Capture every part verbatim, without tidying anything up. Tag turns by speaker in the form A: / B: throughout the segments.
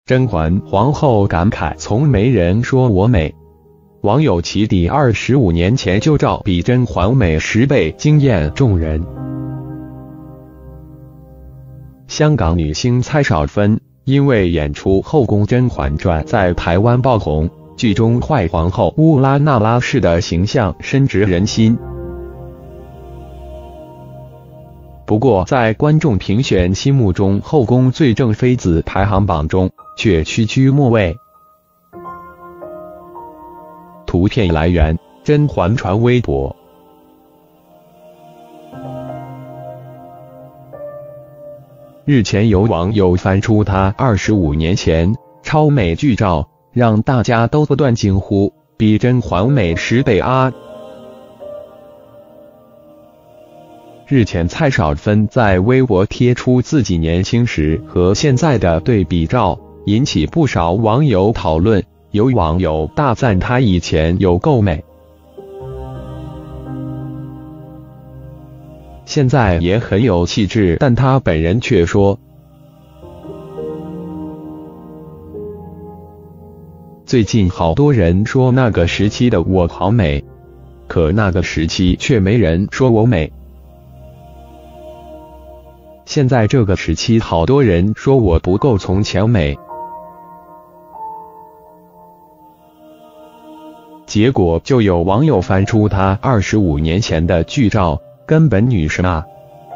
A: 甄嬛皇后感慨从没人说我美。网友其弟二十五年前就照比甄嬛美十倍，惊艳众人。香港女星蔡少芬因为演出《后宫甄嬛传》在台湾爆红，剧中坏皇后乌拉那拉氏的形象深植人心。不过，在观众评选心目中后宫最正妃子排行榜中，却屈居末位。图片来源：甄嬛传微博。日前有网友翻出她二十五年前超美剧照，让大家都不断惊呼：比甄嬛美十倍啊！日前蔡少芬在微博贴出自己年轻时和现在的对比照，引起不少网友讨论。有网友大赞她以前有够美，现在也很有气质，但她本人却说，最近好多人说那个时期的我好美，可那个时期却没人说我美。现在这个时期好多人说我不够从前美，结果就有网友翻出她二十五年前的剧照，根本女神啊！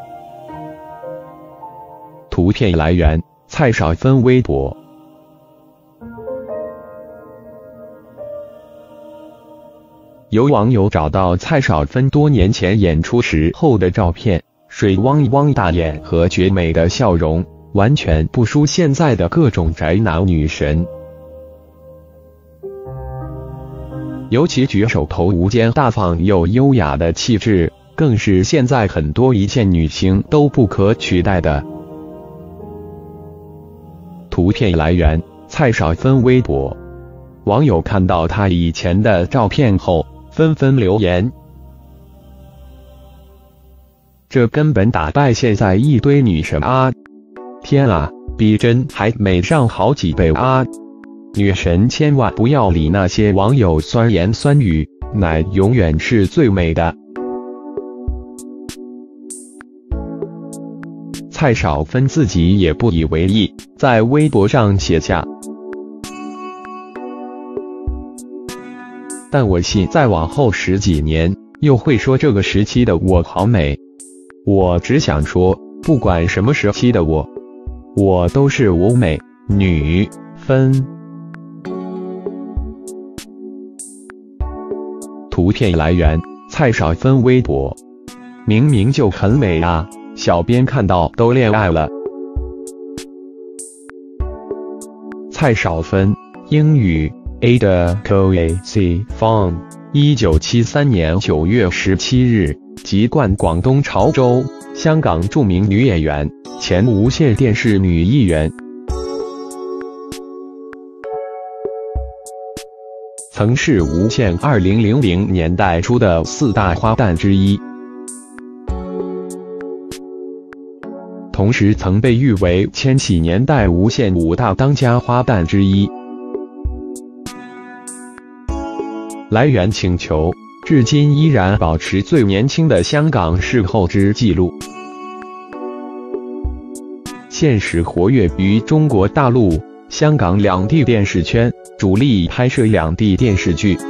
A: 图片来源：蔡少芬微博。有网友找到蔡少芬多年前演出时候的照片，水汪汪大眼和绝美的笑容，完全不输现在的各种宅男女神。尤其举手投足间大方又优雅的气质，更是现在很多一线女星都不可取代的。图片来源：蔡少芬微博。网友看到她以前的照片后，纷纷留言：这根本打败现在一堆女神啊！天啊，比甄还美上好几倍啊！女神千万不要理那些网友酸言酸语，奶永远是最美的。蔡少芬自己也不以为意，在微博上写下：但我信再往后十几年，又会说这个时期的我好美。我只想说，不管什么时期的我，我都是无美女分。图片来源：蔡少芬微博。明明就很美啊，小编看到都恋爱了。蔡少芬，英语 Ada Coac Fong， 一九七三年九月十七日，籍贯广东潮州，香港著名女演员，前无线电视女艺员。曾是无线二零零零年代初的四大花旦之一，同时曾被誉为千禧年代无线五大当家花旦之一。来源请求，至今依然保持最年轻的香港视后之纪录。现时活跃于中国大陆、香港两地电视圈，主力拍摄两地电视剧。